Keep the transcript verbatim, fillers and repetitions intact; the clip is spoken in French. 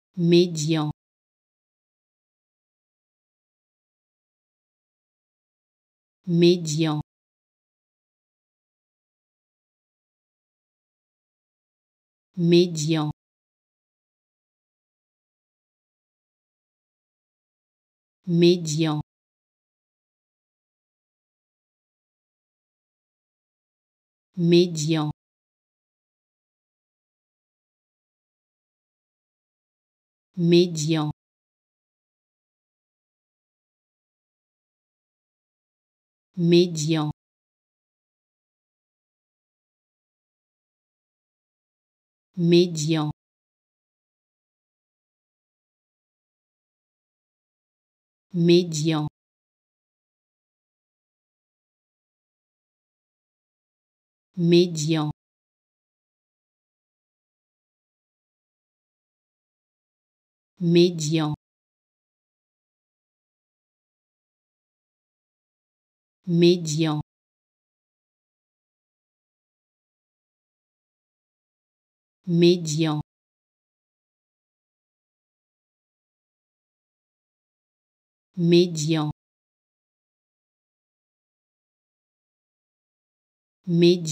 Médian, Médian, Médian, Médian, Médian, Médian, Médian, Médian, Médian, Médian, Médian, Médian, Médian, Médian, Médian.